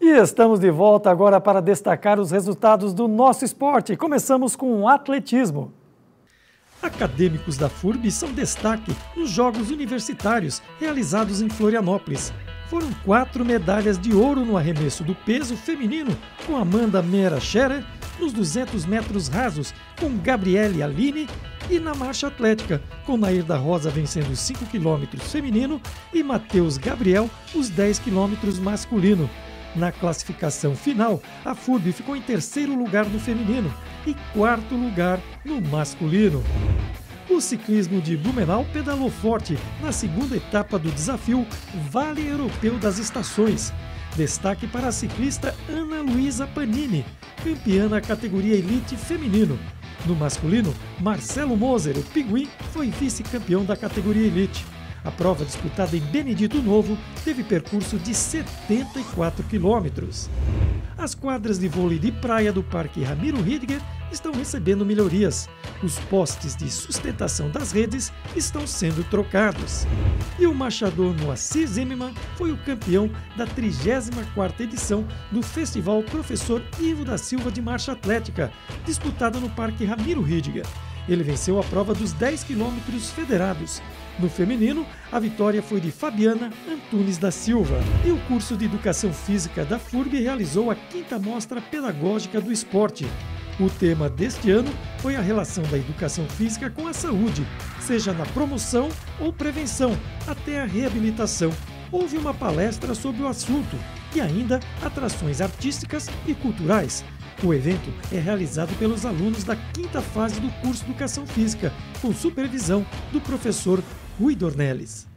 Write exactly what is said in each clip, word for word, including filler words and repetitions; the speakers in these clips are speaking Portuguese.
E estamos de volta agora para destacar os resultados do nosso esporte. Começamos com o atletismo. Acadêmicos da F U R B são destaque nos Jogos Universitários realizados em Florianópolis. Foram quatro medalhas de ouro no arremesso do peso feminino, com Amanda Mera Scherer, nos duzentos metros rasos, com Gabriele Aline, e na marcha atlética, com Nair da Rosa vencendo os cinco quilômetros feminino e Matheus Gabriel os dez quilômetros masculino. Na classificação final, a F U R B ficou em terceiro lugar no feminino e quarto lugar no masculino. O ciclismo de Blumenau pedalou forte na segunda etapa do desafio Vale Europeu das Estações. Destaque para a ciclista Ana Luísa Panini, campeã na categoria Elite Feminino. No masculino, Marcelo Moser, o Pinguim, foi vice-campeão da categoria Elite. A prova, disputada em Benedito Novo, teve percurso de setenta e quatro quilômetros. As quadras de vôlei de praia do Parque Ramiro Ridger estão recebendo melhorias. Os postes de sustentação das redes estão sendo trocados. E o marchador Moacir Zimmermann foi o campeão da trigésima quarta edição do Festival Professor Ivo da Silva de Marcha Atlética, disputada no Parque Ramiro Ridger. Ele venceu a prova dos dez quilômetros federados. No feminino, a vitória foi de Fabiana Antunes da Silva. E o curso de Educação Física da F U R B realizou a quinta Mostra Pedagógica do Esporte. O tema deste ano foi a relação da educação física com a saúde, seja na promoção ou prevenção, até a reabilitação. Houve uma palestra sobre o assunto e ainda atrações artísticas e culturais. O evento é realizado pelos alunos da quinta fase do curso de Educação Física, com supervisão do professor Rui Dornelles.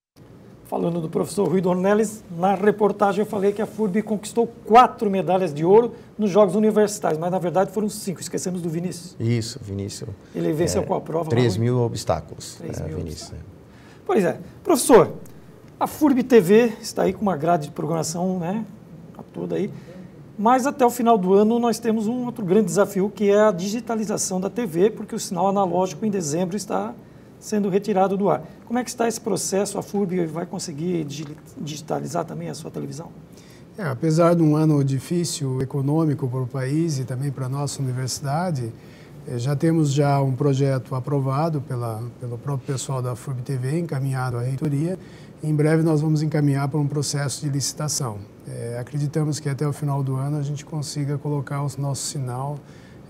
Falando do professor Rui Dornelles, na reportagem eu falei que a F U R B conquistou quatro medalhas de ouro nos Jogos Universitários, mas na verdade foram cinco, esquecemos do Vinícius. Isso, Vinícius. Ele venceu é, qual prova? três mil obstáculos, três é, mil Vinícius. Obstáculos. Pois é. Professor, a F U R B T V está aí com uma grade de programação, né, a toda aí, mas até o final do ano nós temos um outro grande desafio, que é a digitalização da T V, porque o sinal analógico em dezembro está sendo retirado do ar. Como é que está esse processo? A F U R B vai conseguir digitalizar também a sua televisão? É, apesar de um ano difícil econômico para o país e também para a nossa universidade, já temos já um projeto aprovado pela, pelo próprio pessoal da F U R B T V, encaminhado à reitoria. Em breve nós vamos encaminhar para um processo de licitação. É, acreditamos que até o final do ano a gente consiga colocar o nosso sinal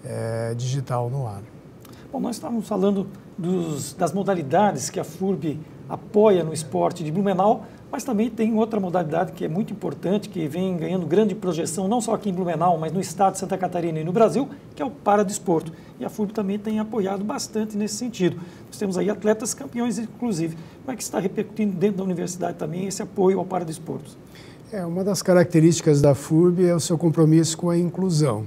é, digital no ar. Bom, nós estávamos falando dos, das modalidades que a F U R B apoia no esporte de Blumenau, mas também tem outra modalidade que é muito importante, que vem ganhando grande projeção, não só aqui em Blumenau, mas no estado de Santa Catarina e no Brasil, que é o paradesporto. E a F U R B também tem apoiado bastante nesse sentido. Nós temos aí atletas campeões, inclusive. Como é que está repercutindo dentro da universidade também esse apoio ao paradesporto? É, uma das características da F U R B é o seu compromisso com a inclusão.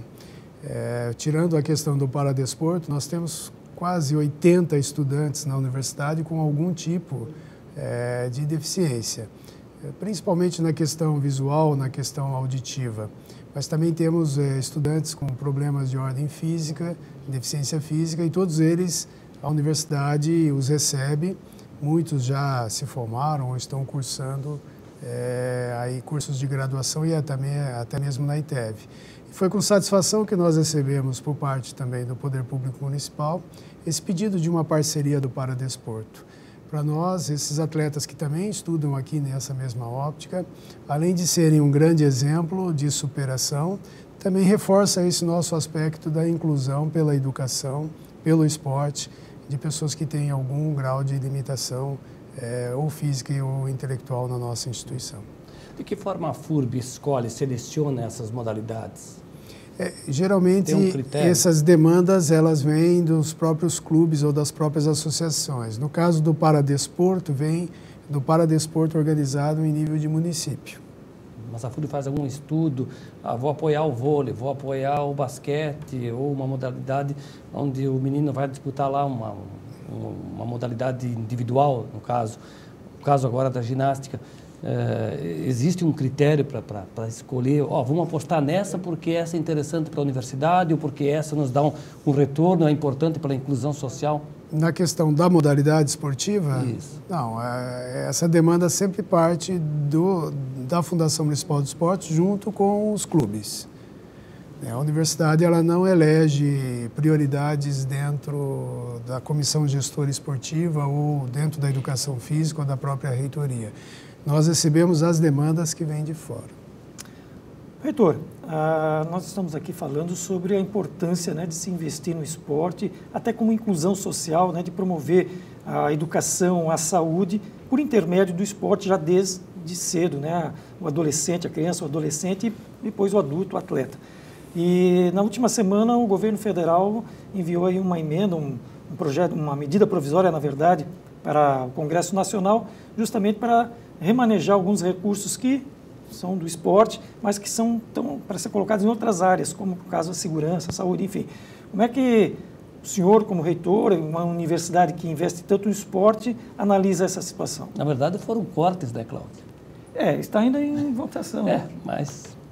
É, tirando a questão do paradesporto, nós temos quase oitenta estudantes na universidade com algum tipo é, de deficiência, principalmente na questão visual, na questão auditiva. Mas também temos é, estudantes com problemas de ordem física, deficiência física, e todos eles, a universidade os recebe. Muitos já se formaram ou estão cursando é, aí cursos de graduação e até, até mesmo na I T E V. E foi com satisfação que nós recebemos, por parte também do Poder Público Municipal, esse pedido de uma parceria do paradesporto. Para nós, esses atletas que também estudam aqui nessa mesma óptica, além de serem um grande exemplo de superação, também reforça esse nosso aspecto da inclusão pela educação, pelo esporte, de pessoas que têm algum grau de limitação é, ou física ou intelectual na nossa instituição. De que forma a F U R B escolhe, seleciona essas modalidades? É, geralmente, um essas demandas elas vêm dos próprios clubes ou das próprias associações. No caso do paradesporto, vem do paradesporto organizado em nível de município. Mas a F U R B faz algum estudo, ah, vou apoiar o vôlei, vou apoiar o basquete, ou uma modalidade onde o menino vai disputar lá uma, uma modalidade individual, no caso, no caso agora da ginástica. É, existe um critério para escolher, ó, vamos apostar nessa porque essa é interessante para a universidade ou porque essa nos dá um, um retorno, é importante para a inclusão social? Na questão da modalidade esportiva, Isso. não, é, essa demanda sempre parte do, da Fundação Municipal do Esporte junto com os clubes. A universidade ela não elege prioridades dentro da comissão gestora esportiva ou dentro da educação física ou da própria reitoria. Nós recebemos as demandas que vêm de fora. Reitor, ah, nós estamos aqui falando sobre a importância, né, de se investir no esporte, até como inclusão social, né, de promover a educação, a saúde, por intermédio do esporte já desde cedo, né, o adolescente, a criança, o adolescente e depois o adulto, o atleta. E na última semana o governo federal enviou aí uma emenda, um, um projeto, uma medida provisória, na verdade, para o Congresso Nacional, justamente para remanejar alguns recursos que são do esporte, mas que são tão, para ser colocados em outras áreas, como no caso a segurança, a saúde, enfim. Como é que o senhor, como reitor, uma universidade que investe tanto no esporte, analisa essa situação? Na verdade, foram cortes, né, Cláudio? É, está ainda em votação. É, né? mas...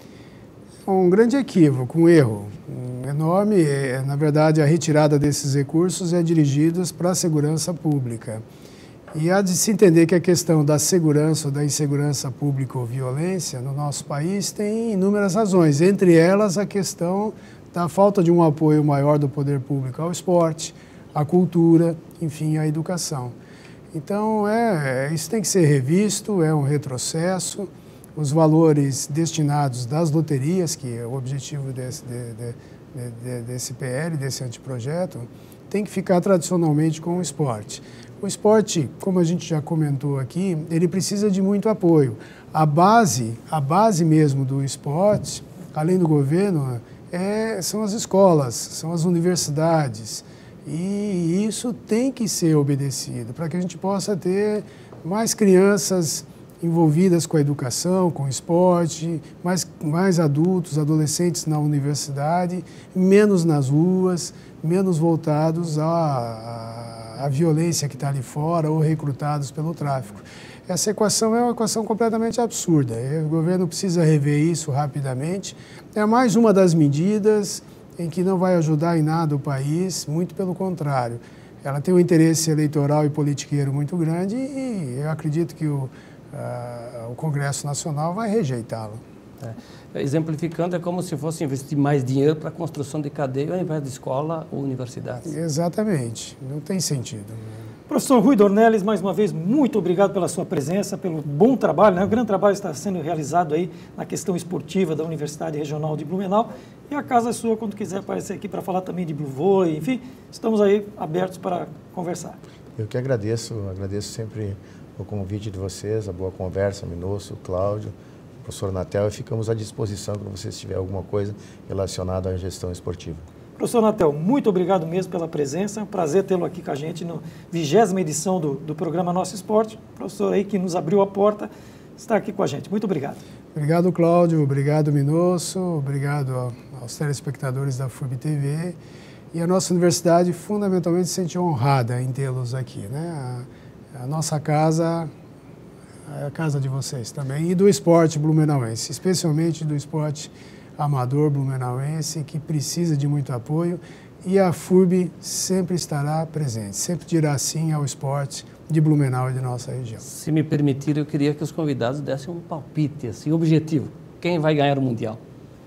Um grande equívoco, um erro um enorme. É, na verdade, a retirada desses recursos é dirigida para a segurança pública. E há de se entender que a questão da segurança ou da insegurança pública ou violência no nosso país tem inúmeras razões, entre elas a questão da falta de um apoio maior do poder público ao esporte, à cultura, enfim, à educação. Então, é, isso tem que ser revisto, é um retrocesso. Os valores destinados das loterias, que é o objetivo desse, de, de, de, desse P L, desse anteprojeto, tem que ficar tradicionalmente com o esporte. O esporte, como a gente já comentou aqui, ele precisa de muito apoio. A base, a base mesmo do esporte, além do governo, é, são as escolas, são as universidades. E isso tem que ser obedecido para que a gente possa ter mais crianças envolvidas com a educação, com o esporte, mais, mais adultos, adolescentes na universidade, menos nas ruas, menos voltados à, à, à violência que está ali fora ou recrutados pelo tráfico. Essa equação é uma equação completamente absurda. O governo precisa rever isso rapidamente. É mais uma das medidas em que não vai ajudar em nada o país, muito pelo contrário. Ela tem um interesse eleitoral e politiqueiro muito grande e eu acredito que o Uh, o Congresso Nacional vai rejeitá-lo. É. Exemplificando, é como se fosse investir mais dinheiro para a construção de cadeia ao invés de escola ou universidade. Exatamente, não tem sentido. Professor Rui Dornelles, mais uma vez, muito obrigado pela sua presença, pelo bom trabalho, né? O grande trabalho está sendo realizado aí na questão esportiva da Universidade Regional de Blumenau. E a casa é sua quando quiser aparecer aqui para falar também de Blue Vôlei, enfim, estamos aí abertos para conversar. Eu que agradeço, agradeço sempre o convite de vocês, a boa conversa, Minosso, Cláudio, professor Natel, e ficamos à disposição quando vocês tiverem alguma coisa relacionada à gestão esportiva. Professor Natel, muito obrigado mesmo pela presença, é um prazer tê-lo aqui com a gente na vigésima edição do, do programa Nosso Esporte. O professor aí que nos abriu a porta está aqui com a gente. Muito obrigado. Obrigado, Cláudio, obrigado, Minosso, obrigado aos telespectadores da F U B T V. E a nossa universidade fundamentalmente se sente honrada em tê-los aqui, né? A, A nossa casa é a casa de vocês também, e do esporte blumenauense, especialmente do esporte amador blumenauense, que precisa de muito apoio, e a F U B sempre estará presente, sempre dirá sim ao esporte de Blumenau e de nossa região. Se me permitir, eu queria que os convidados dessem um palpite, assim, objetivo. Quem vai ganhar o Mundial?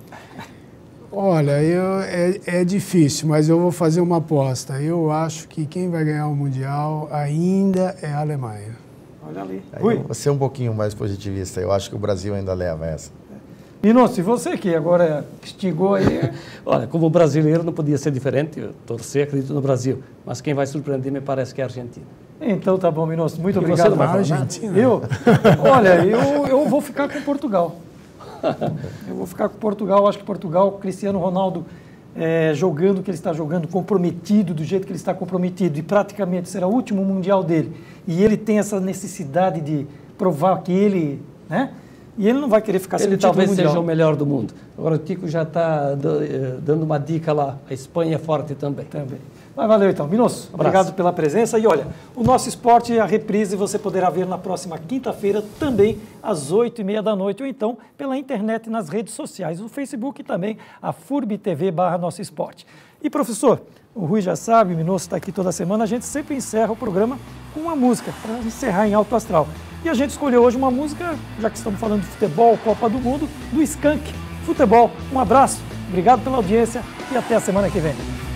Olha, eu, é, é difícil, mas eu vou fazer uma aposta. Eu acho que quem vai ganhar o Mundial ainda é a Alemanha. Olha ali. Rui. Eu vou ser um pouquinho mais positivista. Eu acho que o Brasil ainda leva essa. Minosso, e você que agora instigou aí... Olha, como brasileiro não podia ser diferente. Eu torcer, acredito no Brasil. Mas quem vai surpreender me parece que é a Argentina. Então tá bom, Minosso. Muito E obrigado. Você não vai falar Argentina? Eu? Olha, eu, eu vou ficar com Portugal. Eu vou ficar com Portugal, acho que Portugal, Cristiano Ronaldo é, jogando o que ele está jogando, comprometido do jeito que ele está comprometido, e praticamente será o último Mundial dele, e ele tem essa necessidade de provar que ele, né? E ele não vai querer ficar sem Ele o título talvez mundial. seja o melhor do mundo. Agora o Tico já está dando uma dica lá, a Espanha é forte também. Também. Mas valeu então, Minosso, obrigado pela presença. E olha, o Nosso Esporte, a reprise você poderá ver na próxima quinta-feira, também às oito e meia da noite, ou então pela internet nas redes sociais, no Facebook e também a F U R B T V barra Nosso Esporte. E professor, o Rui já sabe, o Minosso está aqui toda semana, a gente sempre encerra o programa com uma música, para encerrar em alto astral. E a gente escolheu hoje uma música, já que estamos falando de futebol, Copa do Mundo, do Skank, Futebol. Um abraço, obrigado pela audiência e até a semana que vem.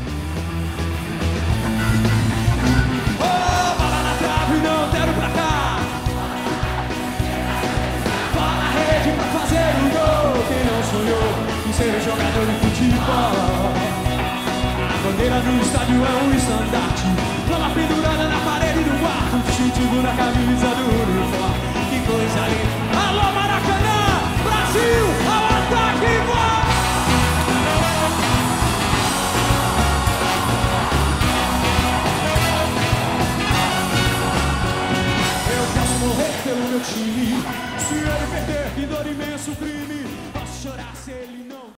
Ser jogador de futebol. A bandeira do estádio é um estandarte, flama pendurada na parede do quarto, distintivo na camisa do uniforme. Que coisa linda! Alô Maracanã, Brasil! Alô!